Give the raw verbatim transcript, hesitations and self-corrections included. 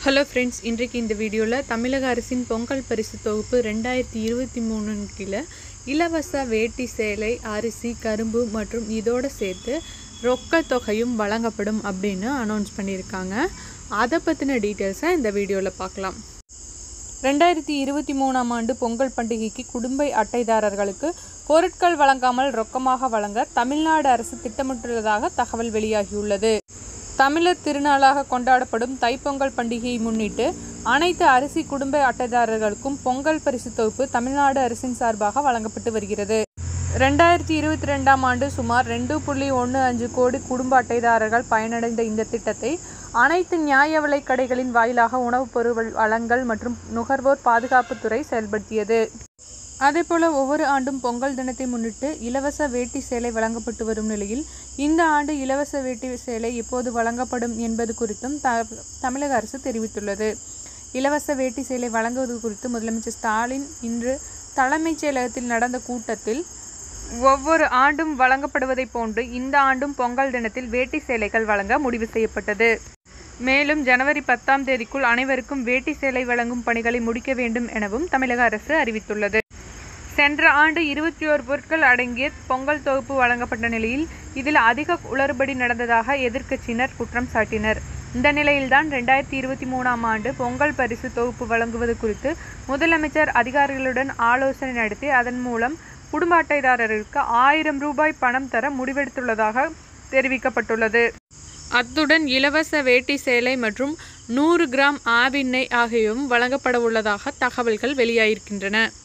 Hello friends, இன்றைக்கு இந்த வீடியோவில் தமிழக அரசின் பொங்கல் பரிசு தொகுப்பு ரெண்டாயிரத்தி இருபத்தி மூணு கீழே இலவச வேட்டி சேலை, அரிசி, கரும்பு மற்றும் இதோடு சேர்த்து ரொக்க தொகையும் வழங்கப்படும் அப்படின்னு அனௌன்ஸ் பண்ணியிருக்காங்க. அதை பற்றின டீட்டெயில்ஸை இந்த வீடியோவில் பார்க்கலாம். ரெண்டாயிரத்தி இருபத்தி மூணாம் ஆண்டு பொங்கல் பண்டிகைக்கு குடும்ப அட்டைதாரர்களுக்கு பொருட்கள் வழங்காமல் ரொக்கமாக வழங்க தமிழ்நாடு அரசு திட்டமிட்டுள்ளதாக தகவல் வெளியாகியுள்ளது. தமிழர் திருநாளாக கொண்டாடப்படும் தைப்பொங்கல் பண்டிகையை முன்னிட்டு அனைத்து அரிசி குடும்ப அட்டைதாரர்களுக்கும் பொங்கல் பரிசு தொகுப்பு தமிழ்நாடு அரசின் சார்பாக வழங்கப்பட்டு வருகிறது. ரெண்டாயிரத்தி இருபத்தி ரெண்டாம் ஆண்டு சுமார் ரெண்டு புள்ளி ஒன்று அஞ்சு கோடி குடும்ப அட்டைதாரர்கள் பயனடைந்த இந்த திட்டத்தை அனைத்து நியாய விலைக் கடைகளின் வாயிலாக உணவுப் பொருள் வழங்கல் மற்றும் நுகர்வோர் பாதுகாப்புத்துறை செயல்படுத்தியது. அதேபோல ஒவ்வொரு ஆண்டும் பொங்கல் தினத்தை முன்னிட்டு இலவச வேட்டி சேலை வழங்கப்பட்டு வரும் நிலையில் இந்த ஆண்டு இலவச வேட்டி சேலை எப்போது வழங்கப்படும் என்பது குறித்தும் த தமிழக அரசு தெரிவித்துள்ளது. இலவச வேட்டி சேலை வழங்குவது குறித்து முதலமைச்சர் ஸ்டாலின் இன்று தலைமைச் செயலகத்தில் நடந்த கூட்டத்தில் ஒவ்வொரு ஆண்டும் வழங்கப்படுவதை போன்று இந்த ஆண்டும் பொங்கல் தினத்தில் வேட்டி சேலைகள் வழங்க முடிவு செய்யப்பட்டது. மேலும் ஜனவரி பத்தாம் தேதிக்குள் அனைவருக்கும் வேட்டி சேலை வழங்கும் பணிகளை முடிக்க வேண்டும் எனவும் தமிழக அரசு அறிவித்துள்ளது. சென்ற ஆண்டு இருபத்தி ஓரு பொருட்கள் அடங்கிய பொங்கல் தொகுப்பு வழங்கப்பட்ட நிலையில் இதில் அதிக குளறுபடி நடந்ததாக எதிர்க்கட்சியினர் குற்றம் சாட்டினர். இந்த நிலையில்தான் ரெண்டாயிரத்தி இருபத்தி மூணாம் ஆண்டு பொங்கல் பரிசு தொகுப்பு வழங்குவது குறித்து முதலமைச்சர் அதிகாரிகளுடன் ஆலோசனை நடத்தி அதன் மூலம் குடும்ப அட்டைதாரர்களுக்கு ஆயிரம் ரூபாய் பணம் தர முடிவெடுத்துள்ளதாக தெரிவிக்கப்பட்டுள்ளது. அத்துடன் இலவச வேட்டி சேலை மற்றும் நூறு கிராம் ஆவிண்ணெய் ஆகியவும் வழங்கப்பட உள்ளதாக தகவல்கள் வெளியாகியிருக்கின்றன.